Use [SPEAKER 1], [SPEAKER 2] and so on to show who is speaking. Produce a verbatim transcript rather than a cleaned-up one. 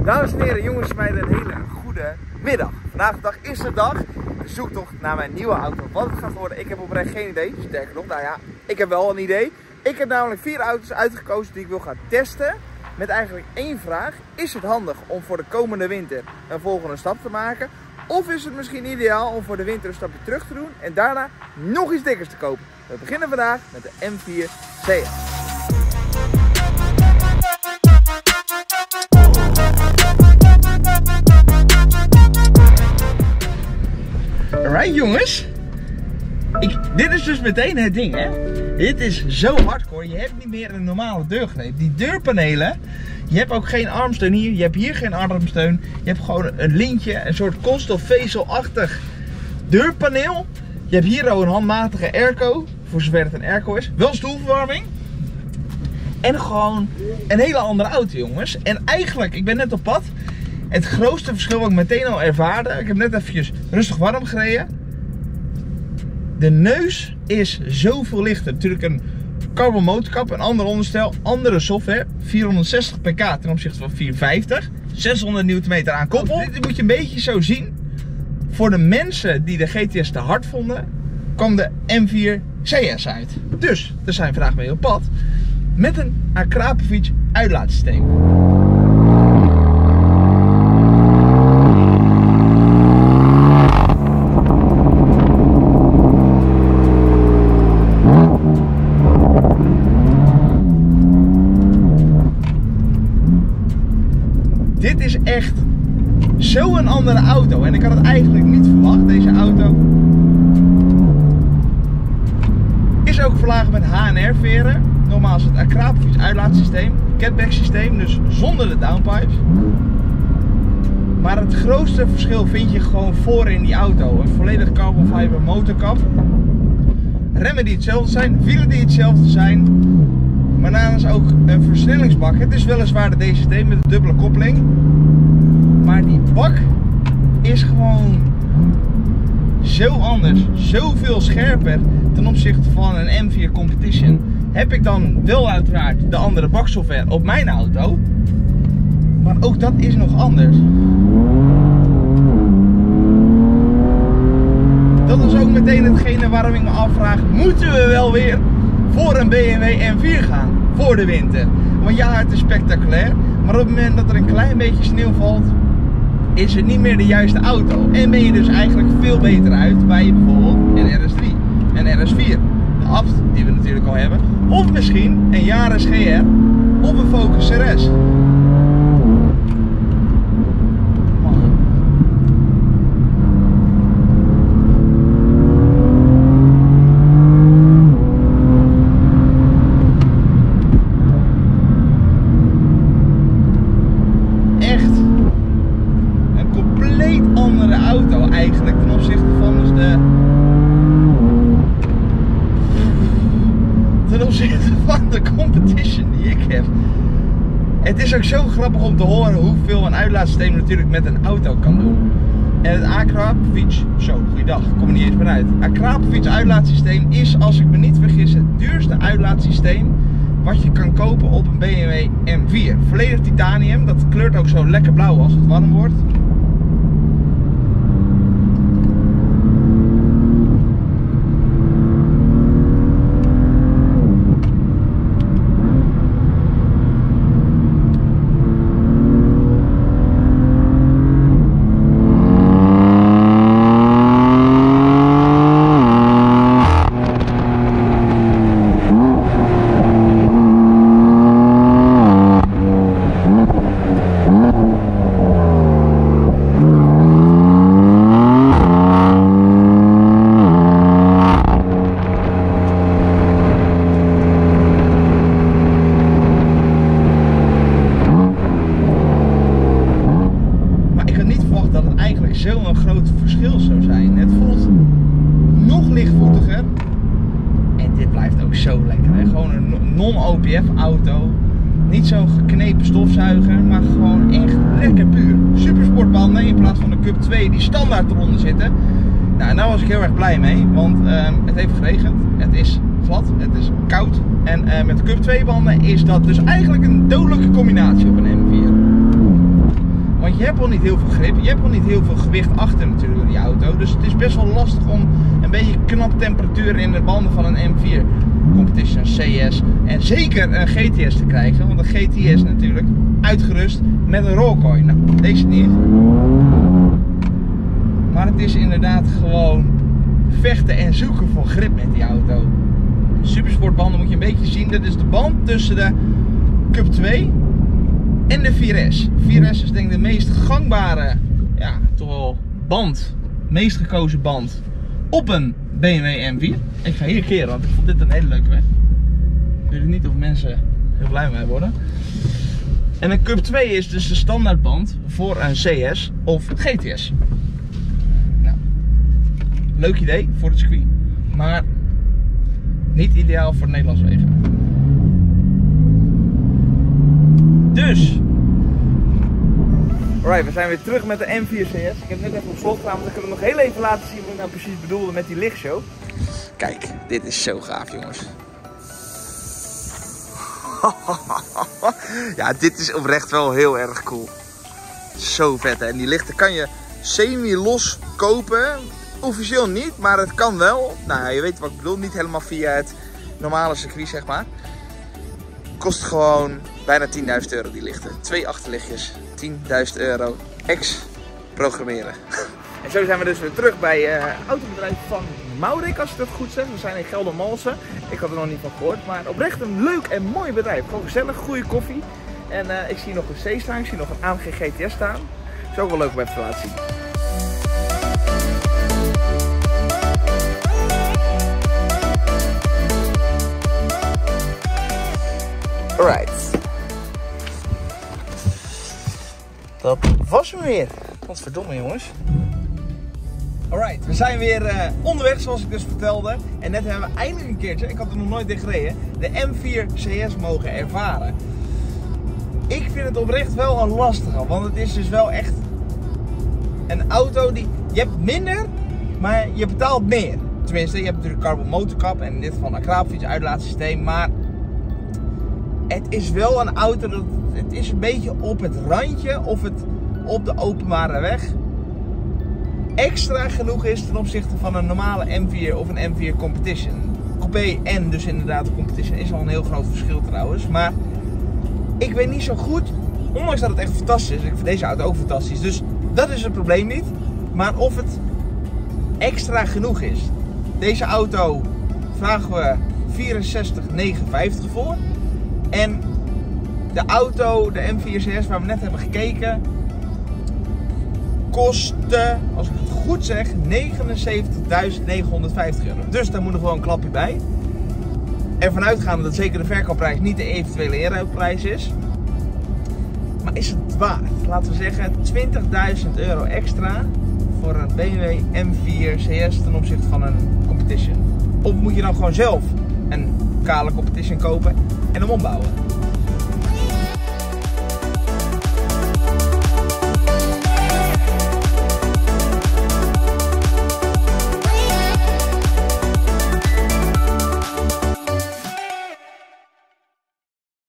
[SPEAKER 1] Dames en heren, jongens en meiden, een hele goede middag. Vandaag de dag is de dag, de zoektocht naar mijn nieuwe auto. Wat het gaat worden, ik heb oprecht geen idee. Sterker nog, nou ja, ik heb wel een idee. Ik heb namelijk vier auto's uitgekozen die ik wil gaan testen. Met eigenlijk één vraag: is het handig om voor de komende winter een volgende stap te maken? Of is het misschien ideaal om voor de winter een stapje terug te doen en daarna nog iets dikkers te kopen? We beginnen vandaag met de M vier C S. Alright jongens, ik, dit is dus meteen het ding hè. Dit is zo hardcore, je hebt niet meer een normale deurgreep. Die deurpanelen, je hebt ook geen armsteun hier, je hebt hier geen armsteun. Je hebt gewoon een lintje, een soort koolstofvezelachtig deurpaneel. Je hebt hier ook een handmatige airco, voor zover het een airco is. Wel stoelverwarming. En gewoon een hele andere auto jongens. En eigenlijk, ik ben net op pad. Het grootste verschil wat ik meteen al ervaarde, ik heb net eventjes rustig warm gereden. De neus is zoveel lichter. Natuurlijk een carbon motorkap, een ander onderstel, andere software. vierhonderdzestig pk ten opzichte van vierhonderdvijftig. zeshonderd newtonmeter aan koppel. Dit moet je een beetje zo zien. Voor de mensen die de G T S te hard vonden, kwam de M vier C S uit. Dus, daar zijn we vandaag mee op pad. Met een Akrapovic uitlaatsysteem. Dit is echt zo'n andere auto en ik had het eigenlijk niet verwacht. Deze auto is ook verlaagd met H en R veren. Normaal is het Akrapovic uitlaatsysteem, catback systeem, dus zonder de downpipes. Maar het grootste verschil vind je gewoon voor in die auto. Een volledig carbon fiber motorkap. Remmen die hetzelfde zijn, wielen die hetzelfde zijn. Maar daarnaast ook een versnellingsbak. Het is weliswaar de D C T met een dubbele koppeling. Maar die bak is gewoon zo anders, zoveel scherper ten opzichte van een M vier Competition. Heb ik dan wel uiteraard de andere baksoftware op mijn auto. Maar ook dat is nog anders. Dat is ook meteen hetgene waarom ik me afvraag, moeten we wel weer voor een B M W M vier gaan voor de winter? Want ja, het is spectaculair, maar op het moment dat er een klein beetje sneeuw valt, is het niet meer de juiste auto. En ben je dus eigenlijk veel beter uit bij bijvoorbeeld een R S drie, een R S vier, de Abt die we natuurlijk al hebben, of misschien een Yaris G R of een Focus R S. Auto eigenlijk ten opzichte van dus de ten opzichte van de Competition die ik heb. Het is ook zo grappig om te horen hoeveel een uitlaatsysteem natuurlijk met een auto kan doen. En het Akrapovic, zo, goeiedag, ik kom er niet eens meer uit. Akrapovic uitlaatsysteem is, als ik me niet vergis, het duurste uitlaatsysteem wat je kan kopen op een B M W M vier. Volledig titanium, dat kleurt ook zo lekker blauw als het warm wordt. Zo'n groot verschil zou zijn. Het voelt nog lichtvoetiger en dit blijft ook zo lekker. Hè? Gewoon een non-O P F auto, niet zo'n geknepen stofzuiger, maar gewoon echt lekker puur. Supersportbanden in plaats van de Cup twee die standaard eronder zitten. Nou, daar was ik heel erg blij mee, want uh, het heeft geregend, het is glad, het is koud en uh, met de Cup twee banden is dat dus eigenlijk een dodelijke combinatie op een M vier. Want je hebt al niet heel veel grip, je hebt al niet heel veel gewicht achter natuurlijk in die auto. Dus het is best wel lastig om een beetje knap temperatuur in de banden van een M vier Competition, C S en zeker een G T S te krijgen. Want een G T S natuurlijk uitgerust met een rollcoil. Nou, deze niet. Maar het is inderdaad gewoon vechten en zoeken voor grip met die auto. Supersportbanden moet je een beetje zien. Dit is de band tussen de Cup twee en de vier S. vier S is denk ik de meest gangbare, ja, toch wel band, meest gekozen band op een B M W M vier. Ik ga hier keren, want ik vond dit een hele leuke weg. Ik weet niet of mensen heel blij mee worden. En een Cup twee is dus de standaardband voor een C S of G T S. Nou, leuk idee voor het circuit, maar niet ideaal voor Nederlandse wegen. Dus, alright, we zijn weer terug met de M vier C S. Ik heb net even op slot gedaan, want ik kan het nog heel even laten zien wat ik nou precies bedoelde met die lichtshow. Kijk, dit is zo gaaf, jongens. Ja, dit is oprecht wel heel erg cool. Zo vet, hè? En die lichten kan je semi-los kopen. Officieel niet, maar het kan wel. Nou, je weet wat ik bedoel. Niet helemaal via het normale circuit, zeg maar. Kost gewoon bijna tienduizend euro die lichten. Twee achterlichtjes, tienduizend euro. Ex programmeren. En zo zijn we dus weer terug bij het uh, autobedrijf van Maurik, als ik dat goed zeg. We zijn in Geldermalsen. Ik had er nog niet van gehoord, maar oprecht een leuk en mooi bedrijf. Gewoon gezellig, goede koffie. En uh, ik zie nog een C staan, ik zie nog een A M G G T S staan. Dat is ook wel leuk om even te laten zien. Alright. Dat was hem weer. Wat verdomme, jongens. Alright, we zijn weer uh, onderweg zoals ik dus vertelde. En net hebben we eindelijk een keertje, ik had er nog nooit in gereden, de M vier C S mogen ervaren. Ik vind het oprecht wel een lastige, want het is dus wel echt een auto die, je hebt minder, maar je betaalt meer. Tenminste, je hebt natuurlijk carbon motorkap en in dit geval een akraapfiets uitlaatsysteem, maar het is wel een auto, dat, het is een beetje op het randje of het op de openbare weg extra genoeg is ten opzichte van een normale M vier of een M vier Competition. Coupé en dus inderdaad de Competition is al een heel groot verschil trouwens, maar ik weet niet zo goed, ondanks dat het echt fantastisch is, ik vind deze auto ook fantastisch, dus dat is het probleem niet, maar of het extra genoeg is. Deze auto vragen we vierenzestig negenenvijftig voor en de auto, de M vier C S waar we net hebben gekeken, kostte, als ik het goed zeg, negenenzeventigduizend negenhonderdvijftig euro. Dus daar moet nog wel een klapje bij. Ervan uitgaande dat zeker de verkoopprijs niet de eventuele inruilprijs is. Maar is het waard? Laten we zeggen twintigduizend euro extra voor een B M W M vier C S ten opzichte van een Competition. Of moet je dan gewoon zelf een kale Competition kopen en hem ombouwen?